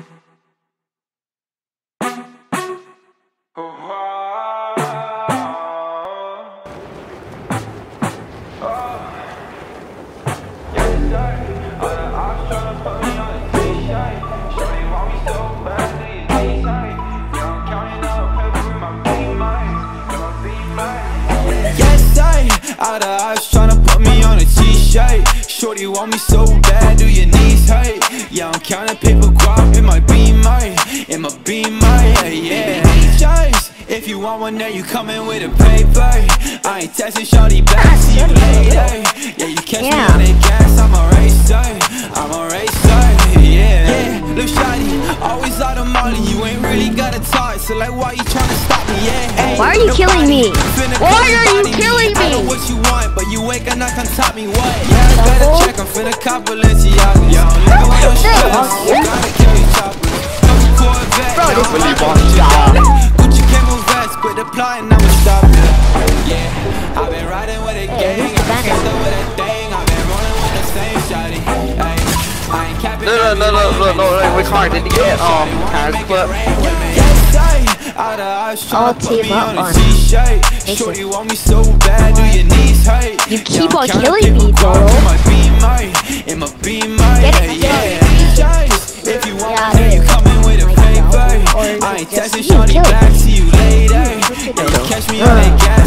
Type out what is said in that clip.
All the eyes tryna put me on a t-shirt. Shorty want me so bad, do your knees hurt? Yeah, I'm counting paper guap in my beamer, yeah. Choice. If you want one, then you coming with a paper. I ain't texting shorty back, see you later. Yeah, you catch me on the gas, I'm a racer, yeah. Look shawty, always out of molly, you ain't really gotta talk. So like, why you tryna stop me, yeah? Why are you killing me? Why are you killing me? I know what you want, but you ain't gonna come top me, what? Yeah, I better check, I'm finna cop Balenciaga. Yo, nigga, when I'm stressed, you gotta kill these choppers. Bro, this really Gucci camo vest, quit the plotting, I'ma stop it. Yeah, I've been riding with a gang, I've been with a thing, I've been rolling with the same shawty. Ay, I ain't capping. No, we can't get Montage clip. I'll team up on Shorty want me so bad, do your knees hurt? You keep on killing me, bro. In my beamer, yeah. If you want me, you coming with a paper. I ain't texting shorty back, see you later. Yeah, you catch me on that gas.